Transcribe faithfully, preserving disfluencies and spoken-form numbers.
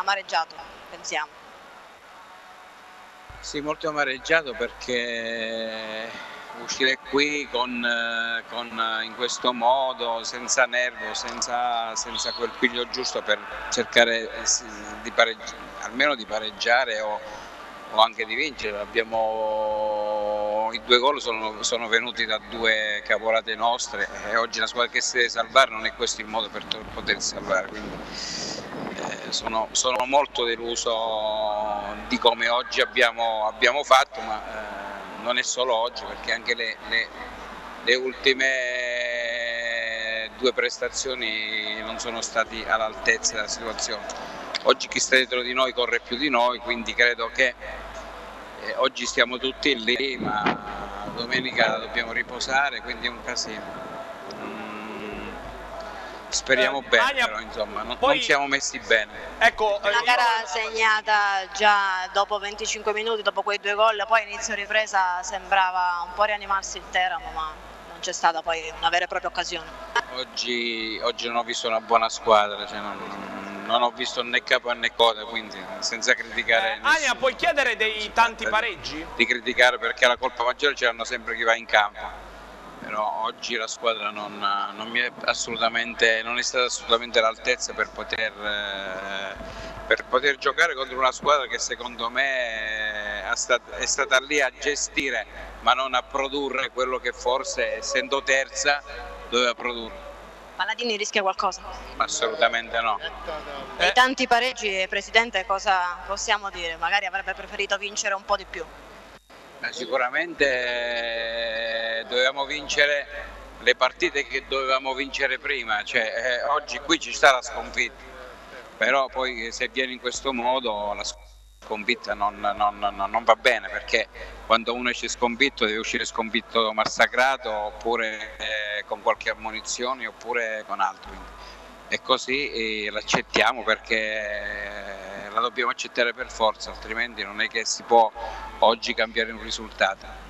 amareggiato, pensiamo. Sì, molto amareggiato perché uscire qui con, con, in questo modo, senza nervo, senza, senza quel piglio giusto per cercare di pareggiare, almeno di pareggiare o, o anche di vincere. Abbiamo, i due gol sono, sono venuti da due cavolate nostre e oggi la squadra che si deve salvare non è questo il modo per potersi salvare. Quindi, eh, sono, sono molto deluso di come oggi abbiamo, abbiamo fatto, ma eh, non è solo oggi, perché anche le, le, le ultime due prestazioni non sono stati all'altezza della situazione. Oggi chi sta dietro di noi corre più di noi, quindi credo che eh, oggi stiamo tutti lì, ma domenica dobbiamo riposare, quindi è un casino. Speriamo Eh, bene, Ania, però insomma, non, poi- non siamo messi bene. Ecco, eh, Una io- gara segnata già dopo venticinque minuti, dopo quei due gol, poi inizio ripresa sembrava un po' rianimarsi il Teramo, ma non c'è stata poi una vera e propria occasione. Oggi, oggi non ho visto una buona squadra, cioè non, non ho visto né capo né coda, quindi senza criticare eh, Ania, nessuno. puoi chiedere dei tanti pareggi? Di criticare perché la colpa maggiore ce l'hanno sempre chi va in campo. Però oggi la squadra non, non, mi è assolutamente, non è stata assolutamente all'altezza per poter, eh, per poter giocare contro una squadra che secondo me è stata, è stata lì a gestire ma non a produrre quello che forse, essendo terza, doveva produrre. Paladini rischia qualcosa? Assolutamente no. Dei tanti pareggi, Presidente, cosa possiamo dire? Magari avrebbe preferito vincere un po' di più. Ma sicuramente dovevamo vincere le partite che dovevamo vincere prima, cioè, eh, oggi qui ci sta la sconfitta, però poi se viene in questo modo la sconfitta non, non, non, non va bene, perché quando uno esce sconfitto deve uscire sconfitto massacrato oppure eh, con qualche ammonizione oppure con altro. Quindi. E così eh, l'accettiamo perché la dobbiamo accettare per forza, altrimenti non è che si può oggi cambiare un risultato.